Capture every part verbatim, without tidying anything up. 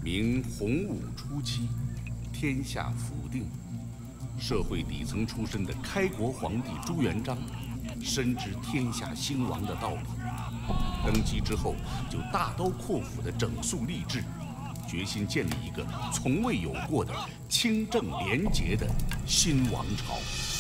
明洪武初期，天下甫定，社会底层出身的开国皇帝朱元璋，深知天下兴亡的道理，登基之后就大刀阔斧地整肃吏治，决心建立一个从未有过的清正廉洁的新王朝。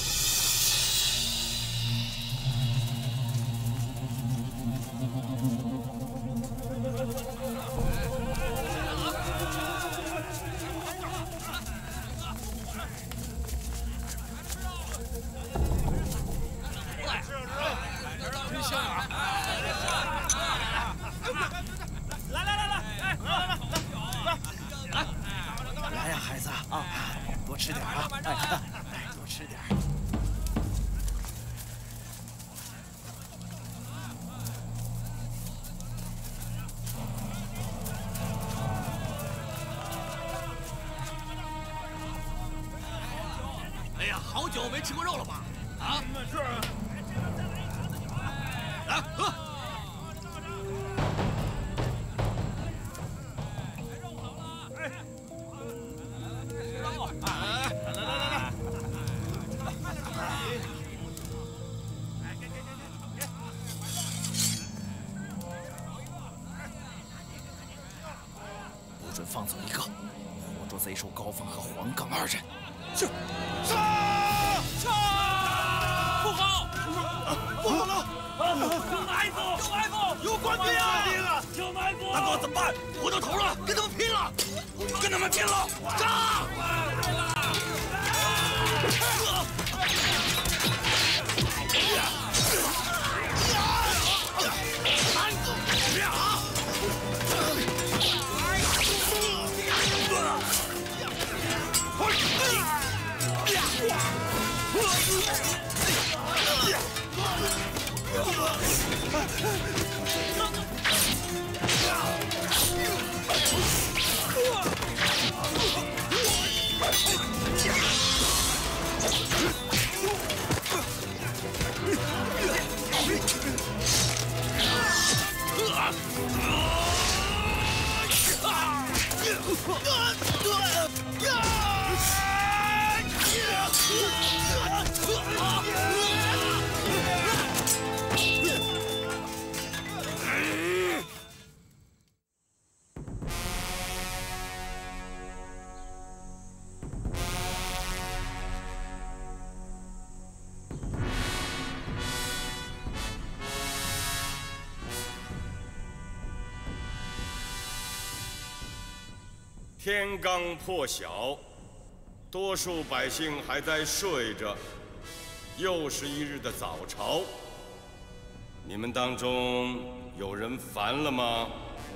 好久没吃过肉了吧？啊，是。来喝。哎，吃肉！哎，来来来来。来，给给给给不准放走一个，活捉贼首高峰和黄岗二人。是。 杀！杀！不好！ 不好了！ 有埋伏！有埋伏！ 有官兵啊！ 有埋伏！ 大哥怎么办？活到头了，跟他们拼了！跟他们拼了！杀！ 天刚破晓，多数百姓还在睡着，又是一日的早朝。你们当中有人烦了吗？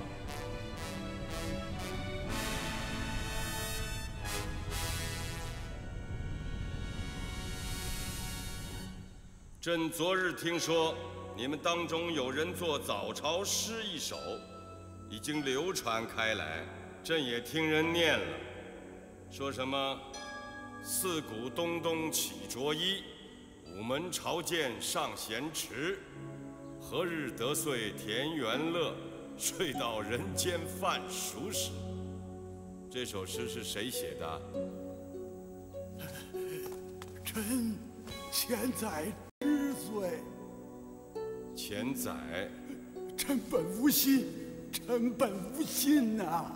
朕昨日听说，你们当中有人作早朝诗一首，已经流传开来。 朕也听人念了，说什么“四鼓咚咚起着衣，午门朝见上贤池。何日得遂田园乐，睡到人间饭熟时。”这首诗是谁写的？ 臣千载之岁。 千载。 臣本无心，臣本无心呐、啊。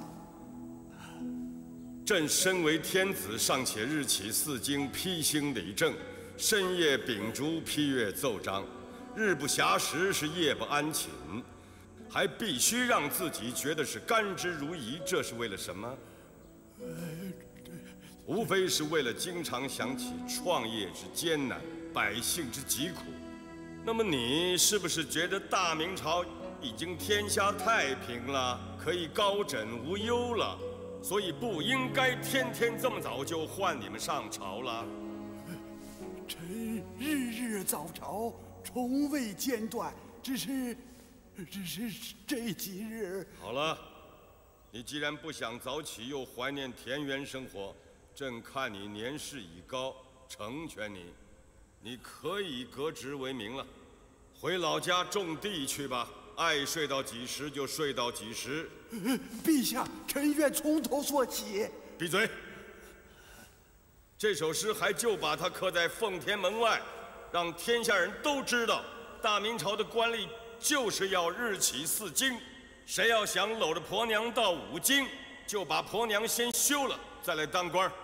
朕身为天子，尚且日起四经批兴理政，深夜秉烛批阅奏章，日不暇食，是夜不安寝，还必须让自己觉得是甘之如饴，这是为了什么？无非是为了经常想起创业之艰难，百姓之疾苦。那么你是不是觉得大明朝已经天下太平了，可以高枕无忧了？ 所以不应该天天这么早就唤你们上朝了。 臣日日早朝，从未间断，只是，只是这几日。 好了，你既然不想早起，又怀念田园生活，朕看你年事已高，成全你，你可以革职为民了，回老家种地去吧。 爱睡到几时就睡到几时。 陛下，臣愿从头说起。 闭嘴！这首诗还就把它刻在奉天门外，让天下人都知道，大明朝的官吏就是要日起四经。谁要想搂着婆娘到五经，就把婆娘先休了，再来当官。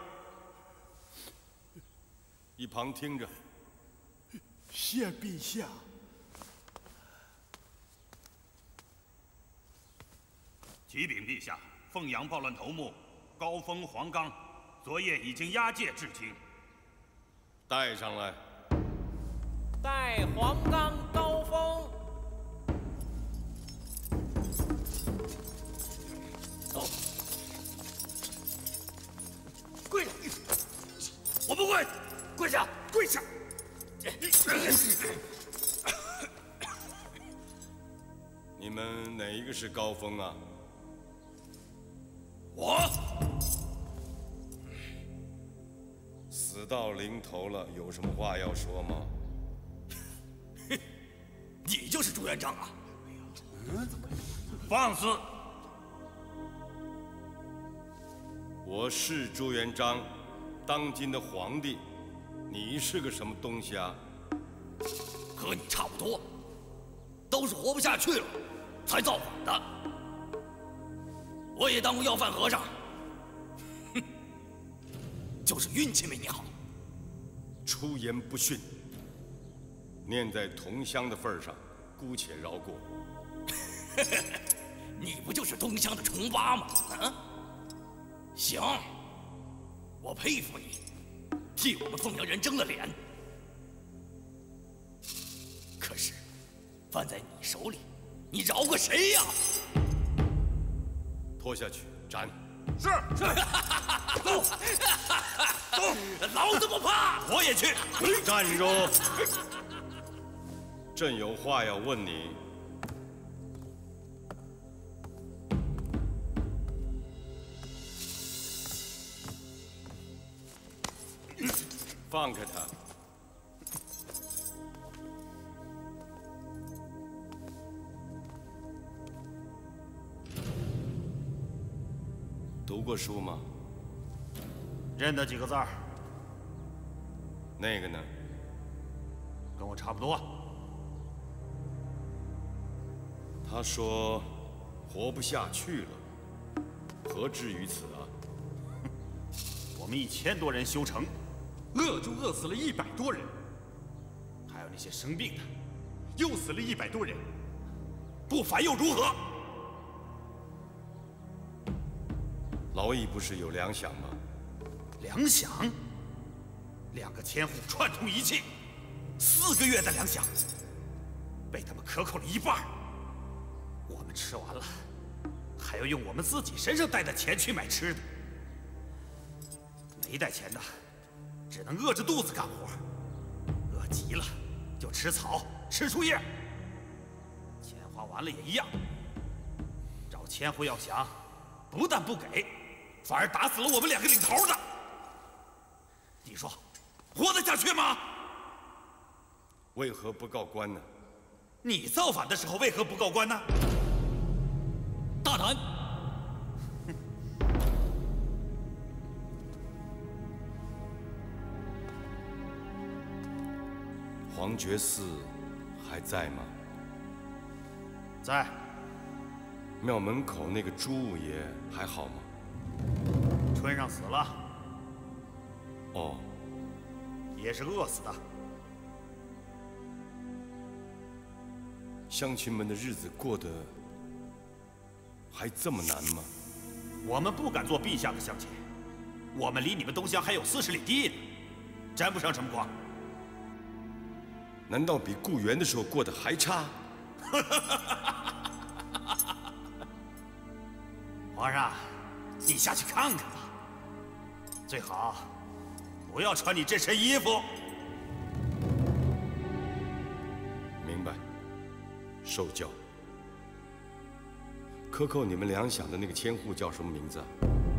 一旁听着。 谢陛下。 启禀陛下，凤阳暴乱头目高峰、黄刚，昨夜已经押解至京。 带上来。 带黄刚、高峰。 走。跪下！我不跪，跪下！跪下！ 你们哪一个是高峰啊？ 我。 死到临头了，有什么话要说吗？ 你就是朱元璋啊！ 放肆！ 我是朱元璋，当今的皇帝。你是个什么东西啊？ 和你差不多，都是活不下去了才造反的。我也当过要饭和尚，哼，就是运气没你好。 出言不逊，念在同乡的份上，姑且饶过。 你不就是东乡的重八吗？啊，行，我佩服你。替我们凤阳人争了脸，可是犯在你手里，你饶过谁呀？ 拖下去斩！ 是是， 走走，老子不怕，我也去。 站住！朕有话要问你。放开他！读过书吗？ 认得几个字儿。 那个呢？ 跟我差不多。 他说：“活不下去了。”何至于此啊？ 我们一千多人修城。饿就饿死了一百多人，还有那些生病的，又死了一百多人，不反又如何？ 劳役不是有粮饷吗？ 粮饷？两个千户串通一气，四个月的粮饷被他们克扣了一半，我们吃完了，还要用我们自己身上带的钱去买吃的，没带钱的。只能饿着肚子干活，饿急了就吃草、吃树叶。钱花完了也一样。找千户要饷，不但不给，反而打死了我们两个领头的。你说，活得下去吗？ 为何不告官呢？ 你造反的时候为何不告官呢？ 大胆！ 黄觉寺还在吗？ 在。 庙门口那个朱五爷还好吗？ 春上死了。 哦， 也是饿死的。 乡亲们的日子过得还这么难吗？ 我们不敢做陛下的乡亲，我们离你们东乡还有四十里地呢，沾不上什么光。 难道比雇员的时候过得还差？ 皇上，你下去看看吧。最好不要穿你这身衣服。 明白，受教。克扣你们粮饷的那个千户叫什么名字啊？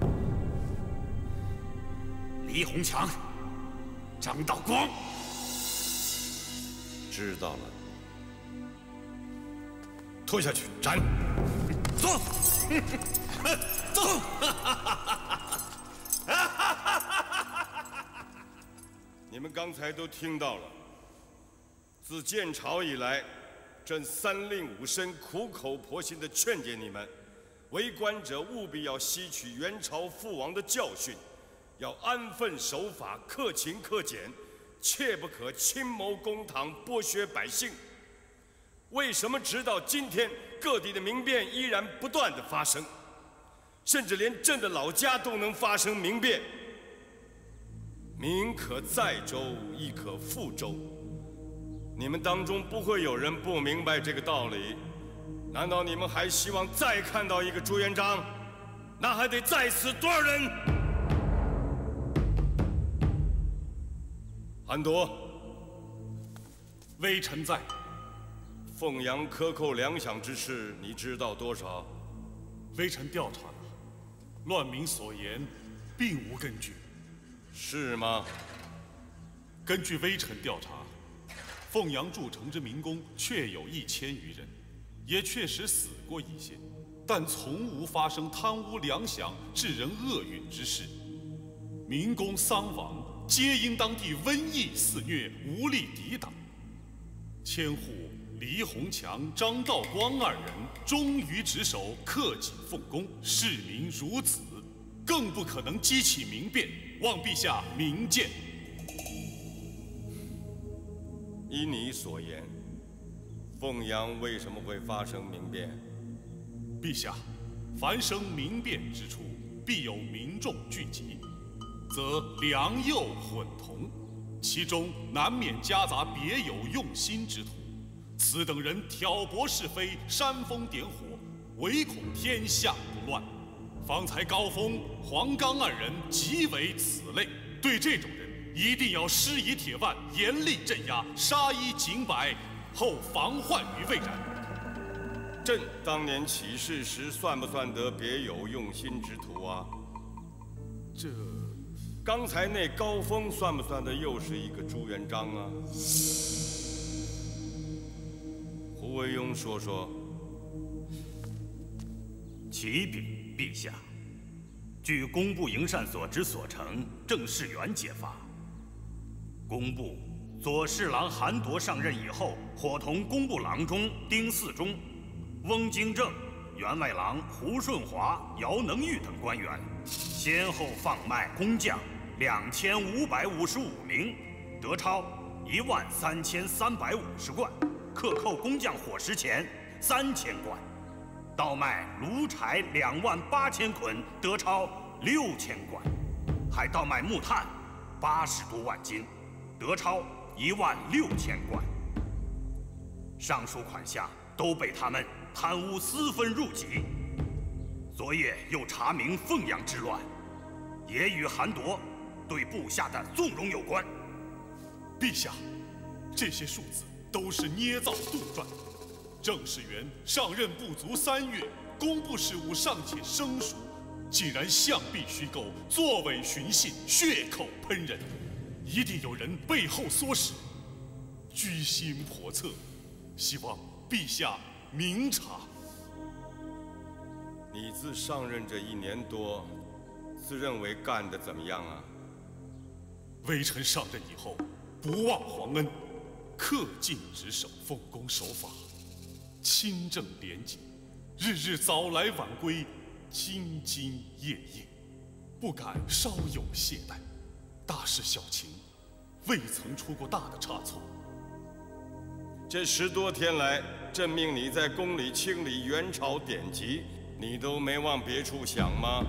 李鸿强、张道光。 知道了。 拖下去斩。 走，走。 你们刚才都听到了，自建朝以来，朕三令五申苦口婆心地劝诫你们，为官者务必要吸取元朝父王的教训，要安分守法、克勤克俭，切不可亲谋公堂、剥削百姓。为什么直到今天，各地的民变依然不断地发生，甚至连朕的老家都能发生民变？民可载舟，亦可覆舟。你们当中不会有人不明白这个道理。难道你们还希望再看到一个朱元璋？那还得再死多少人？韩铎， 微臣在。 凤阳克扣粮饷之事，你知道多少？ 微臣调查了，乱民所言，并无根据。 是吗？ 根据微臣调查，凤阳筑城之民工确有一千余人，也确实死过一些，但从无发生贪污粮饷、致人厄运之事。民工丧亡，皆因当地瘟疫肆虐，无力抵挡。千户黎鸿强、张道光二人忠于职守，克己奉公，视民如子，更不可能激起民变。望陛下明鉴。 依你所言，凤阳为什么会发生民变？ 陛下，凡生民变之处，必有民众聚集，则良莠混同，其中难免夹杂别有用心之徒。此等人挑拨是非，煽风点火，唯恐天下不乱。方才高峰、黄冈二人即为此类，对这种人一定要施以铁腕，严厉镇压，杀一儆百，后防患于未然。 朕当年起事时，算不算得别有用心之徒啊？ 这， 刚才那高峰算不算得又是一个朱元璋啊？胡惟庸说说。 启禀陛下，据工部营缮所之所成，郑士元揭发，工部左侍郎韩铎上任以后，伙同工部郎中丁嗣忠、翁京正、员外郎胡顺华、姚能玉等官员，先后放卖工匠两千五百五十五名，得钞一万三千三百五十贯，克扣工匠伙食钱三千贯。倒卖炉柴两万八千捆，得钞六千贯，还倒卖木炭八十多万斤，得钞一万六千贯。上述款项都被他们贪污私分入籍。昨夜又查明凤阳之乱，也与韩铎对部下的纵容有关。 陛下，这些数字都是捏造杜撰。郑士元上任不足三月，工部事务尚且生疏，竟然象壁虚构，作伪寻衅，血口喷人，一定有人背后唆使，居心叵测，希望陛下明察。 你自上任这一年多，自认为干得怎么样啊？ 微臣上任以后，不忘皇恩，恪尽职守，奉公守法。清正廉洁，日日早来晚归，兢兢业业，不敢稍有懈怠。大事小情，未曾出过大的差错。 这十多天来，朕命你在宫里清理元朝典籍，你都没往别处想吗？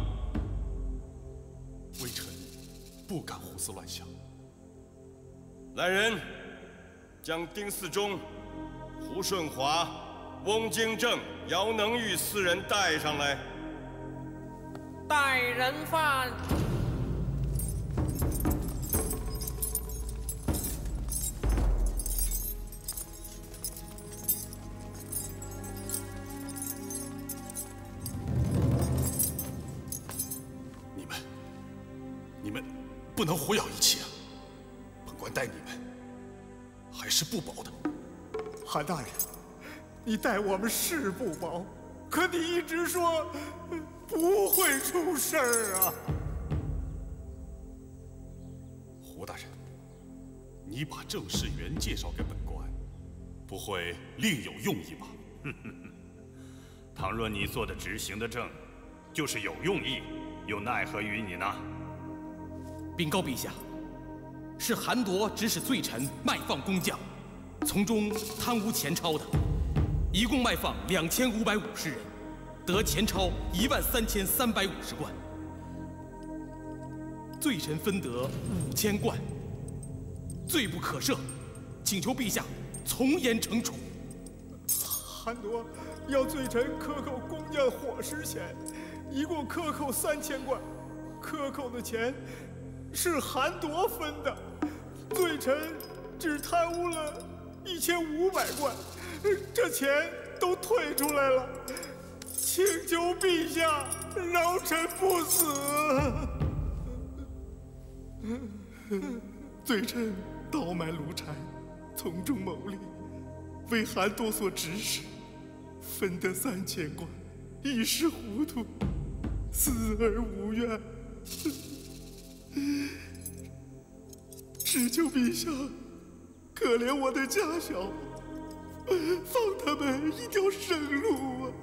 微臣不敢胡思乱想。 来人，将丁嗣忠、胡顺华、翁京正、姚能玉四人带上来。 带人犯。 你们，你们不能胡咬一气啊！本官待你们还是不薄的。 韩大人， 你待我们是不薄，可你一直说不会出事儿啊。 胡大人，你把郑世元介绍给本官，不会另有用意吧？ 哼哼哼，倘若你做的执行的正，就是有用意，又奈何于你呢？ 禀告陛下，是韩铎指使罪臣卖放工匠，从中贪污钱钞的，一共卖放两千五百五十人，得钱钞一万三千三百五十贯，罪臣分得五千贯，罪不可赦，请求陛下从严惩处。 韩铎要罪臣克扣工匠伙食钱，一共克扣三千贯，克扣的钱是韩铎分的，罪臣只贪污了一千五百贯，这钱都退出来了，请求陛下饶臣不死。 罪臣倒卖炉柴，从中牟利，为韩铎所指使，分得三千贯，一时糊涂，死而无怨。只求陛下可怜我的家小，放他们一条生路啊！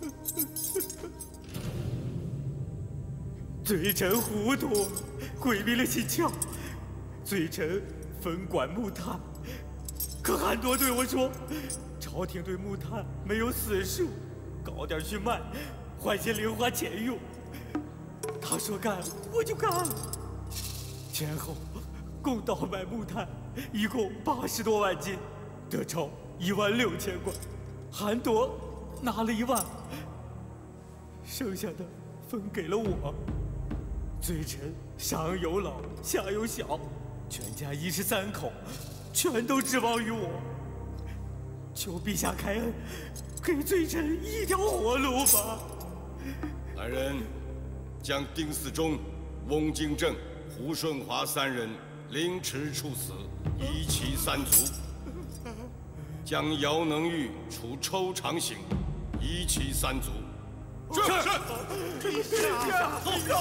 罪臣糊涂，毁灭了心窍。罪臣分管木炭，可韩铎对我说，朝廷对木炭没有死数，高点去卖，换些零花钱用。他说干，我就干了。前后共倒卖木炭，一共八十多万斤，得钞一万六千贯。韩铎拿了一万，剩下的分给了我。罪臣上有老，下有小，全家一十三口，全都指望于我。求陛下开恩，给罪臣一条活路吧。 来人，将丁嗣忠、翁京正、胡顺华三人凌迟处死，夷其三族；将姚能玉处抽长刑，夷其三族。 是是， 陛下，陛下，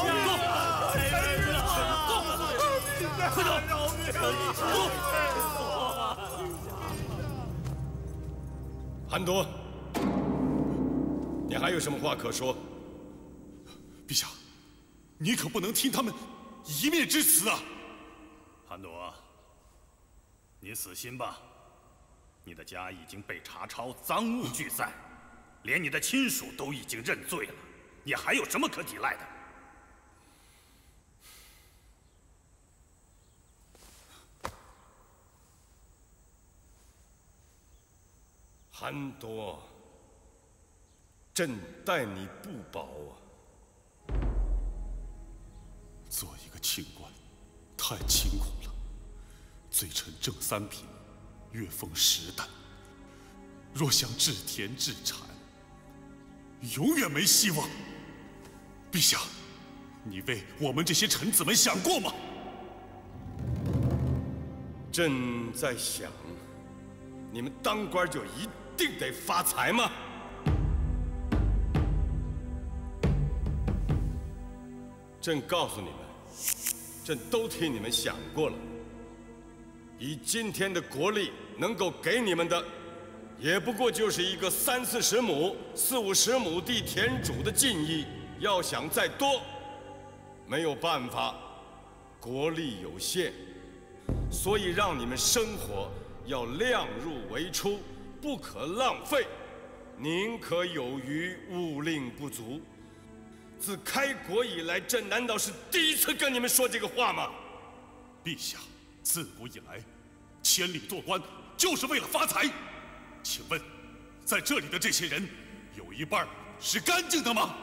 快走！ 韩铎，你还有什么话可说？ 陛下，你可不能听他们一面之词啊！ 韩铎，你死心吧，你的家已经被查抄，赃物俱在。连你的亲属都已经认罪了，你还有什么可抵赖的？ 韩铎，朕待你不薄啊！ 做一个清官，太辛苦了。罪臣郑三品，月俸十担，若想治田治产，永远没希望。陛下，你为我们这些臣子们想过吗？ 朕在想，你们当官就一定得发财吗？朕告诉你们，朕都替你们想过了。以今天的国力，能够给你们的，也不过就是一个三四十亩、四五十亩地田主的进益，要想再多，没有办法，国力有限，所以让你们生活要量入为出，不可浪费，宁可有余，勿令不足。自开国以来，朕难道是第一次跟你们说这个话吗？ 陛下，自古以来，千里做官就是为了发财。请问，在这里的这些人，有一半是干净的吗？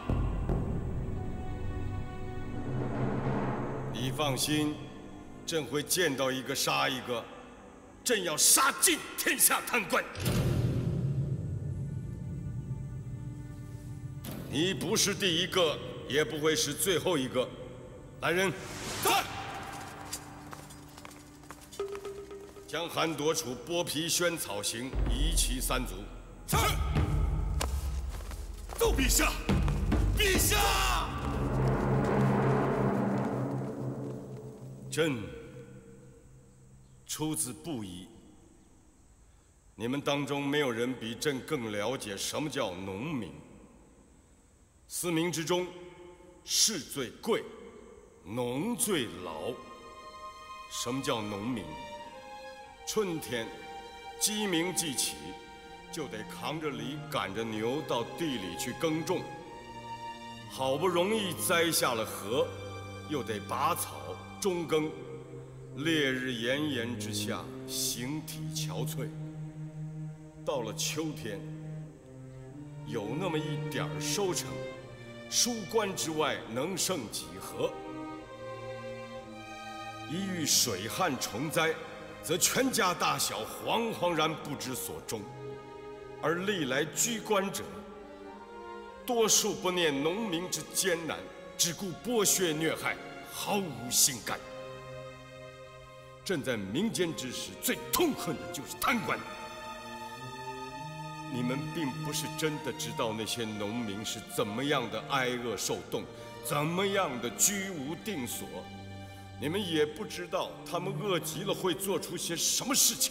你放心，朕会见到一个杀一个，朕要杀尽天下贪官。你不是第一个，也不会是最后一个。来人，在！将韩铎处剥皮宣草刑，夷其三族。 是。奏陛下，陛下。朕出自布衣，你们当中没有人比朕更了解什么叫农民。四民之中，士最贵，农最劳。什么叫农民？春天鸡鸣既起，就得扛着犁赶着牛到地里去耕种。好不容易栽下了禾，又得拔草中耕，烈日炎炎之下，形体憔悴。到了秋天，有那么一点儿收成，书关之外能剩几何？一遇水旱虫灾，则全家大小惶惶然不知所终。而历来居官者，多数不念农民之艰难，只顾剥削虐害，毫无心肝。朕在民间之时，最痛恨的就是贪官。你们并不是真的知道那些农民是怎么样的挨饿受冻，怎么样的居无定所。你们也不知道他们饿极了会做出些什么事情。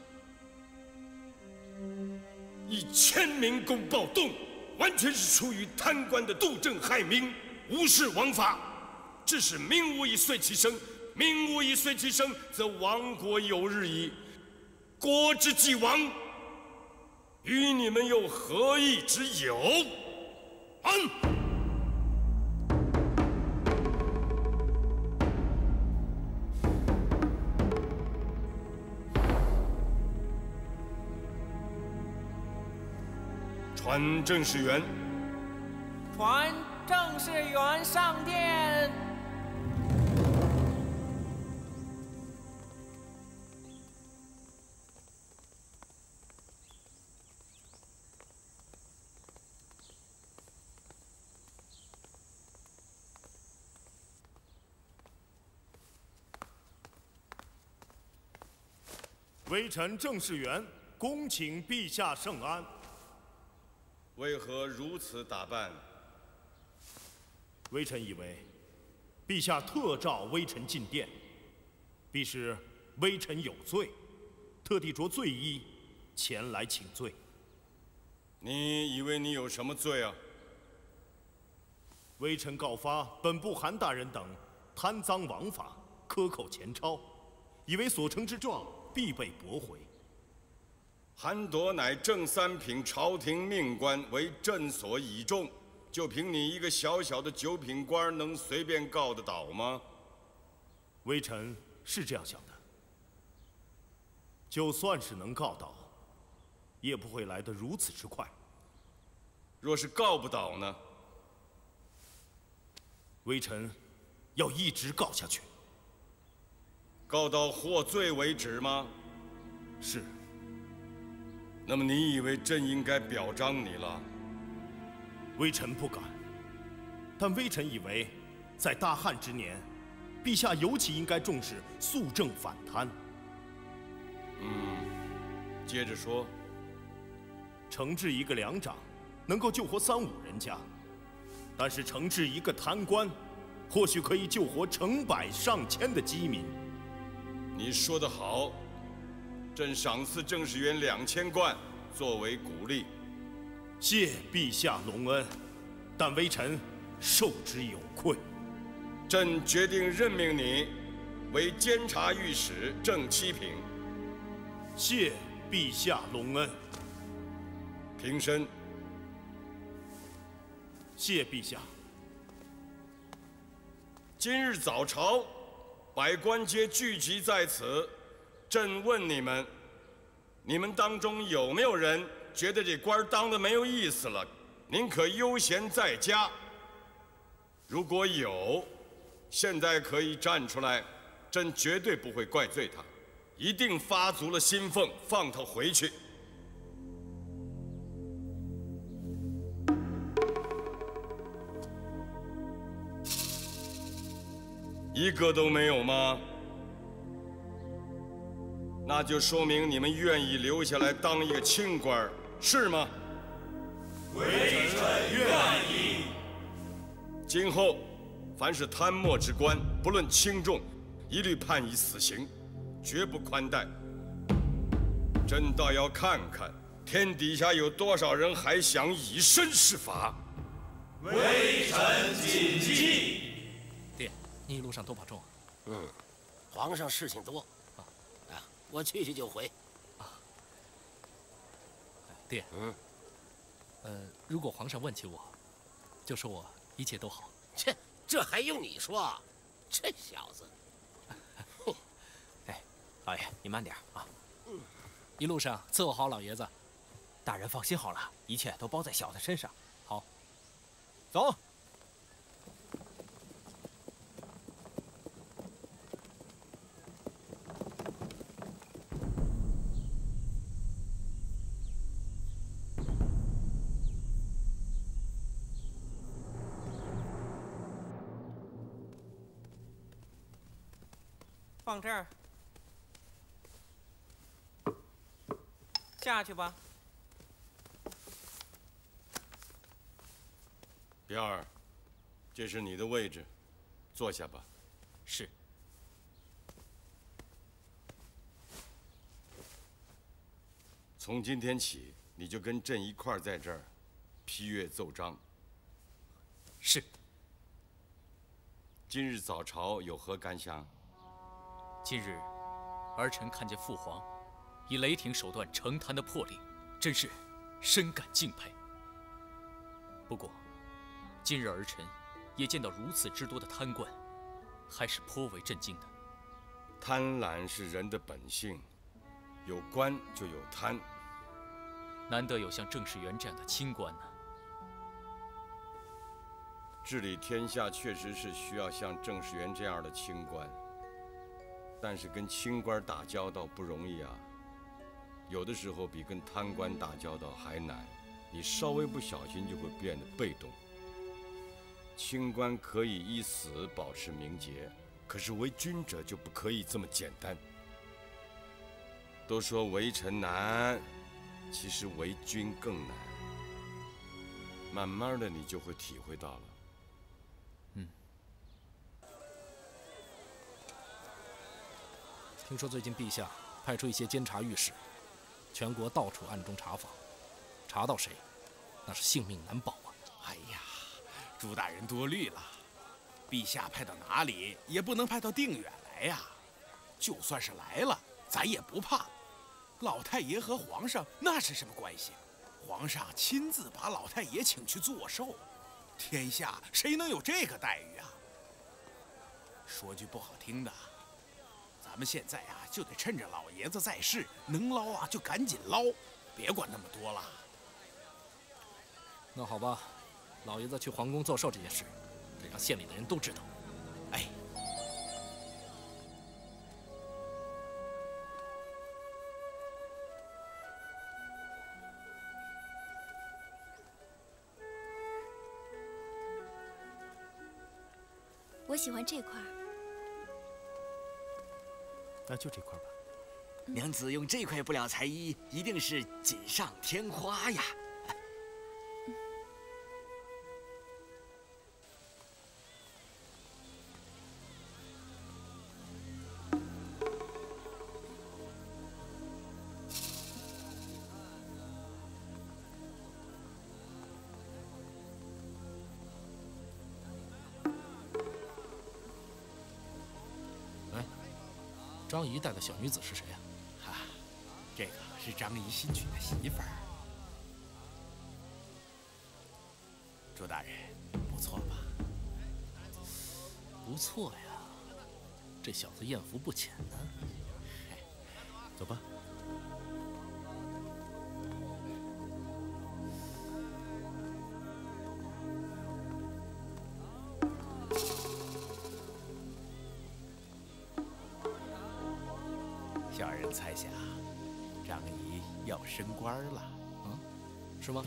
以千民公暴动，完全是出于贪官的杜政害民、无视王法，致使民无以遂其生。民无以遂其生，则亡国有日矣。国之既亡，与你们又何益之有？安！传政事员。 传政事员上殿。 微臣郑士元，恭请陛下圣安。 为何如此打扮？ 微臣以为，陛下特召微臣进殿，必是微臣有罪，特地着罪衣前来请罪。 你以为你有什么罪啊？ 微臣告发本部韩大人等贪赃枉法、克扣钱钞，以为所呈之状必被驳回。 韩铎乃正三品朝廷命官，为朕所倚重，就凭你一个小小的九品官，能随便告得倒吗？ 微臣是这样想的。就算是能告倒，也不会来得如此之快。 若是告不倒呢？ 微臣要一直告下去。 告到获罪为止吗？ 是。 那么你以为朕应该表彰你了？ 微臣不敢。但微臣以为，在大旱之年，陛下尤其应该重视肃正反贪。 嗯，接着说。 惩治一个粮长，能够救活三五人家；但是惩治一个贪官，或许可以救活成百上千的饥民。 你说得好，朕赏赐郑士元两千贯作为鼓励。 谢陛下隆恩，但微臣受之有愧。 朕决定任命你为监察御史正七品。 谢陛下隆恩。 平身。 谢陛下。 今日早朝，百官皆聚集在此，朕问你们：你们当中有没有人觉得这官当得没有意思了？您可悠闲在家。如果有，现在可以站出来，朕绝对不会怪罪他，一定发足了薪俸，放他回去。一个都没有吗？那就说明你们愿意留下来当一个清官， 是吗？ 微臣愿意。 今后，凡是贪墨之官，不论轻重，一律判以死刑，绝不宽待。朕倒要看看，天底下有多少人还想以身试法。 微臣谨记。 爹，你一路上多保重。 嗯，皇上事情多，啊，我去去就回。 啊，爹， 嗯， 呃，如果皇上问起我，就说我一切都好。 切，这还用你说？这小子。 哎，老爷，你慢点啊。 嗯， 一路上伺候好老爷子。 大人放心好了，一切都包在小的身上。 好， 走。 放这儿，下去吧。 边儿，这是你的位置，坐下吧。 是。 从今天起，你就跟朕一块儿在这儿批阅奏章。 是。 今日早朝有何感想？ 今日，儿臣看见父皇以雷霆手段成贪的魄力，真是深感敬佩。不过，今日儿臣也见到如此之多的贪官，还是颇为震惊的。 贪婪是人的本性，有官就有贪。 难得有像郑士元这样的清官呢。 治理天下确实是需要像郑士元这样的清官。但是跟清官打交道不容易啊，有的时候比跟贪官打交道还难，你稍微不小心就会变得被动。清官可以以死保持名节，可是为君者就不可以这么简单。都说为臣难，其实为君更难。慢慢的你就会体会到了。 嗯。听说最近陛下派出一些监察御史，全国到处暗中查访，查到谁，那是性命难保啊！ 哎呀，朱大人多虑了，陛下派到哪里也不能派到定远来呀。就算是来了，咱也不怕。老太爷和皇上那是什么关系？皇上亲自把老太爷请去做寿，天下谁能有这个待遇啊？说句不好听的。咱们现在啊，就得趁着老爷子在世，能捞啊就赶紧捞，别管那么多了。 那好吧，老爷子去皇宫做寿这件事，得让县里的人都知道。 哎， 我喜欢这块儿。 那就这块吧。 娘子用这块布料裁衣，一定是锦上添花呀。 张仪带的小女子是谁呀？ 啊，这个是张仪新娶的媳妇儿。朱大人，不错吧？ 不错呀，这小子艳福不浅呢。走吧。 小人猜想，张仪要升官了。 啊，是吗？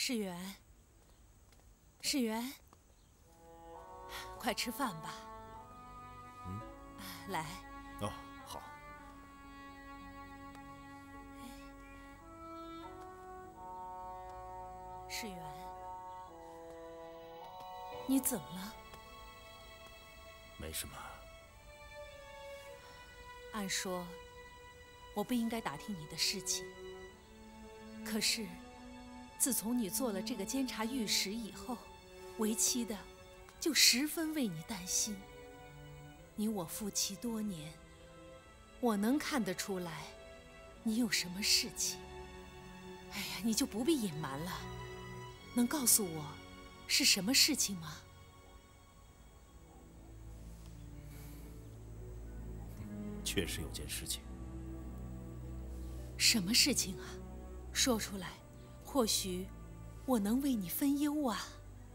世元，世元，快吃饭吧。 嗯， 来。 哦，好。 世元，你怎么了？ 没什么。 按说，我不应该打听你的事情。可是，自从你做了这个监察御史以后，为妻的就十分为你担心。你我夫妻多年，我能看得出来，你有什么事情。哎呀，你就不必隐瞒了，能告诉我是什么事情吗？ 确实有件事情。 什么事情啊？说出来，或许我能为你分忧啊。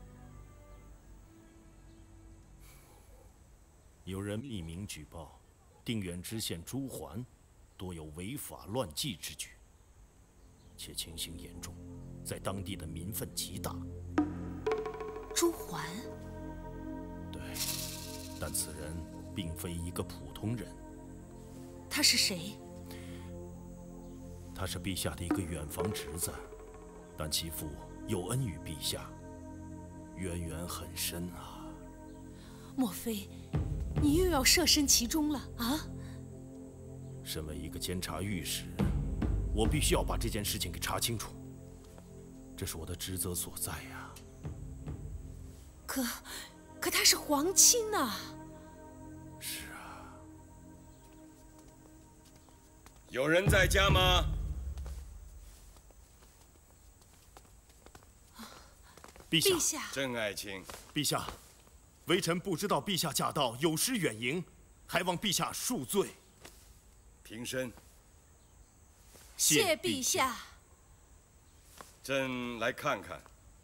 有人匿名举报，定远知县朱桓多有违法乱纪之举，且情形严重，在当地的民愤极大。 朱桓？ 对，但此人并非一个普通人。 他是谁？ 他是陛下的一个远房侄子，但其父有恩于陛下，渊源很深啊。 莫非你又要设身其中了啊？ 身为一个监察御史，我必须要把这件事情给查清楚，这是我的职责所在呀。 可，可他是皇亲呐。 是啊。 有人在家吗？ 陛下， 陛下， 朕爱卿， 陛下，微臣不知道陛下驾到，有失远迎，还望陛下恕罪。 平身。 谢陛下。 朕来看看。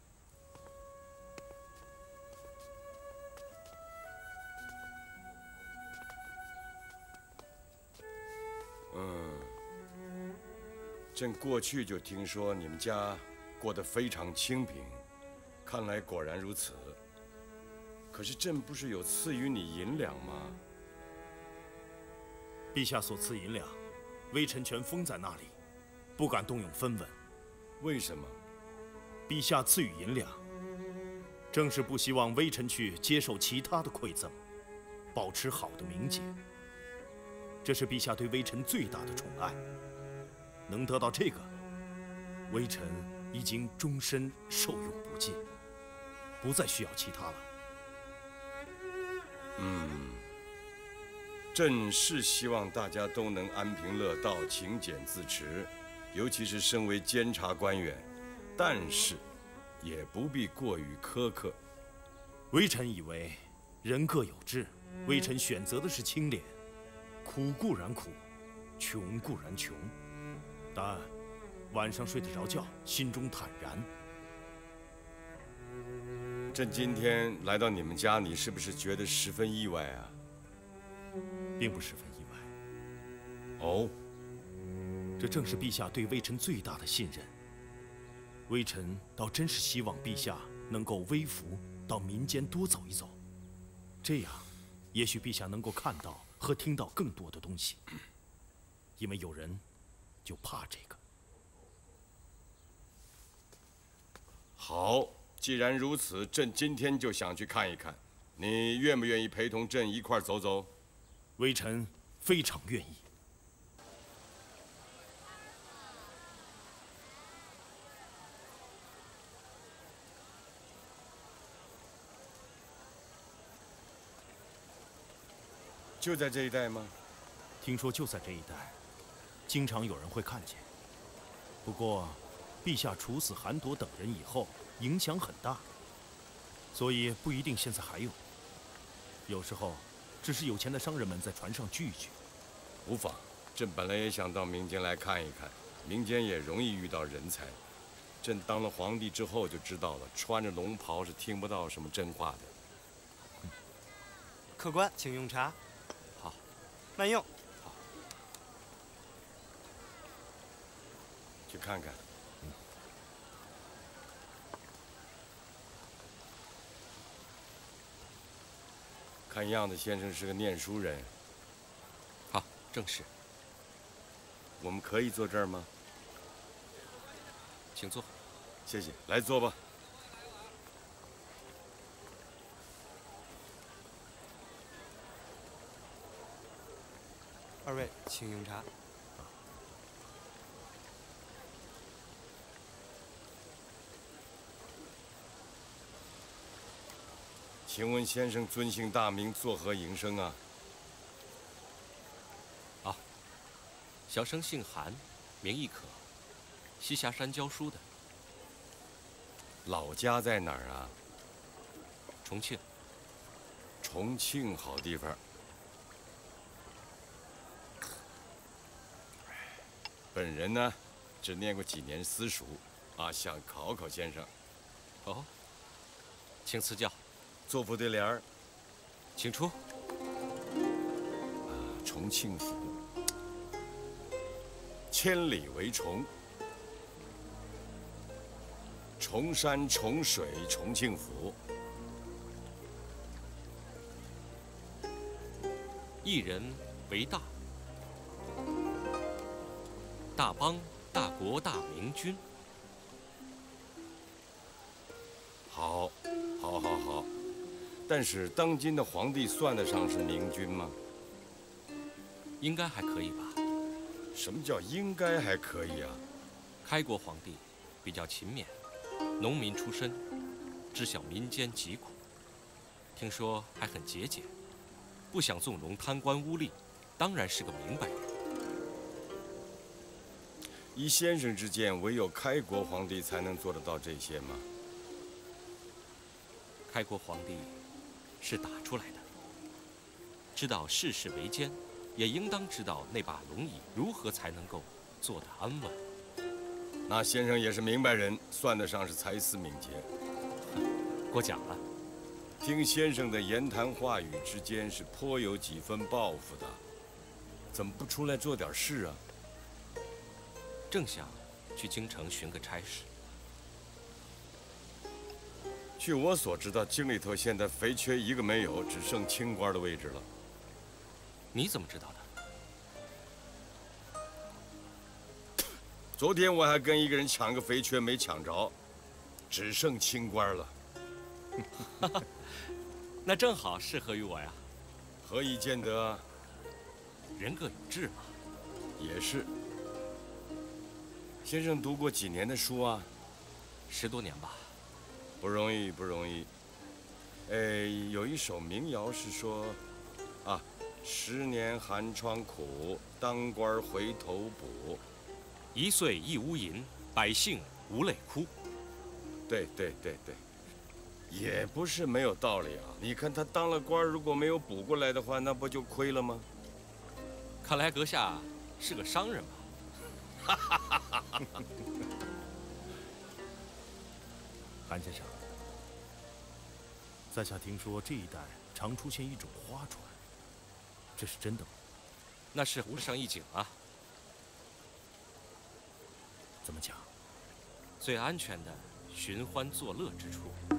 嗯，朕过去就听说你们家过得非常清贫，看来果然如此。可是朕不是有赐予你银两吗？ 陛下所赐银两，微臣全封在那里，不敢动用分文。 为什么？ 陛下赐予银两，正是不希望微臣去接受其他的馈赠，保持好的名节。这是陛下对微臣最大的宠爱。能得到这个，微臣已经终身受用不尽，不再需要其他了。 嗯，朕是希望大家都能安贫乐道、勤俭自持，尤其是身为监察官员，但是也不必过于苛刻。 微臣以为人各有志，微臣选择的是清廉。苦固然苦，穷固然穷，但晚上睡得着觉，心中坦然。 朕今天来到你们家，你是不是觉得十分意外啊？ 并不十分意外。 哦， 这正是陛下对微臣最大的信任。微臣倒真是希望陛下能够微服到民间多走一走，这样，也许陛下能够看到和听到更多的东西。因为有人就怕这个。 好。既然如此，朕今天就想去看一看，你愿不愿意陪同朕一块走走？ 微臣非常愿意。 就在这一带吗？ 听说就在这一带，经常有人会看见。不过，陛下处死韩铎等人以后，影响很大，所以不一定现在还有。有时候，只是有钱的商人们在船上聚一聚。 无妨，朕本来也想到民间来看一看，民间也容易遇到人才。朕当了皇帝之后就知道了，穿着龙袍是听不到什么真话的。 嗯、客官，请用茶。 好， 慢用。 好，去看看。 看样子先生是个念书人。 好，正是。 我们可以坐这儿吗？ 请坐。 谢谢，来坐吧。 二位，请用茶。 请问先生尊姓大名，作何营生啊？ 啊，小生姓韩，名亦可，栖霞山教书的。 老家在哪儿啊？ 重庆。 重庆好地方。本人呢，只念过几年私塾，啊，想考考先生。 哦，请赐教。 做副对联儿， 请出。 啊，重庆府，千里为重，重山重水重庆府。 一人为大，大邦大国大明君。 好，好，好，好。但是当今的皇帝算得上是明君吗？ 应该还可以吧。 什么叫应该还可以啊？ 开国皇帝比较勤勉，农民出身，知晓民间疾苦，听说还很节俭，不想纵容贪官污吏，当然是个明白人。 依先生之见，唯有开国皇帝才能做得到这些吗？ 开国皇帝是打出来的，知道世事维艰，也应当知道那把龙椅如何才能够坐得安稳。 那先生也是明白人，算得上是才思敏捷。 过奖了。 听先生的言谈话语之间是颇有几分抱负的，怎么不出来做点事啊？ 正想去京城寻个差事。 据我所知道，京里头现在肥缺一个没有，只剩清官的位置了。 你怎么知道的？昨天我还跟一个人抢个肥缺，没抢着，只剩清官了。 那正好适合于我呀。 何以见得啊？ 人各有志嘛。 也是。先生读过几年的书啊？ 十多年吧。 不容易，不容易。哎，有一首民谣是说，啊，十年寒窗苦，当官回头补。 一岁一屋银，百姓无泪哭。 对对对对，也不是没有道理啊。你看他当了官，如果没有补过来的话，那不就亏了吗？ 看来阁下是个商人吧？哈哈哈哈哈！ 韩先生，在下听说这一带常出现一种花船，这是真的吗？ 那是湖上一景啊。 怎么讲？ 最安全的寻欢作乐之处。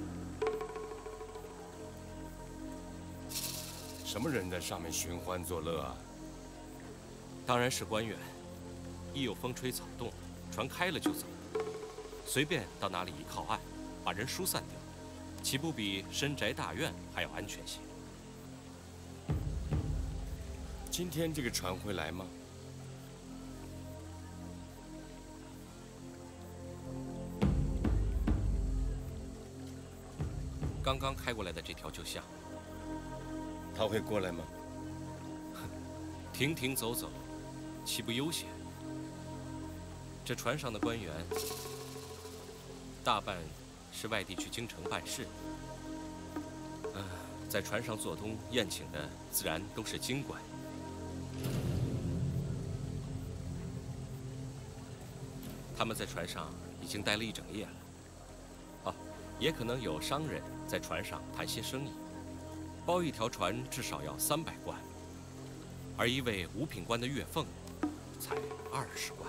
什么人在上面寻欢作乐啊？ 当然是官员。一有风吹草动，船开了就走，随便到哪里一靠岸，把人疏散掉，岂不比深宅大院还要安全些？ 今天这个船会来吗？ 刚刚开过来的这条就像。 他会过来吗？ 停停走走，岂不悠闲？这船上的官员，大半是外地去京城办事。呃，在船上做东宴请的，自然都是京官。他们在船上已经待了一整夜了。啊，也可能有商人在船上谈些生意。包一条船至少要三百贯，而一位五品官的月俸才二十贯。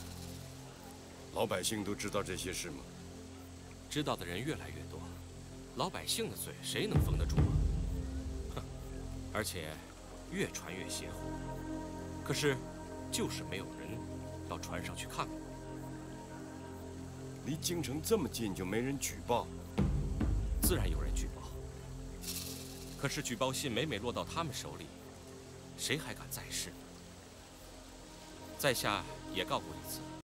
老百姓都知道这些事吗？ 知道的人越来越多， 老百姓的罪谁能封得住啊？哼！而且越传越邪乎。可是，就是没有人到船上去看过。 离京城这么近，就没人举报？ 自然有人举报。可是举报信每每落到他们手里，谁还敢再试？在下也告过一次。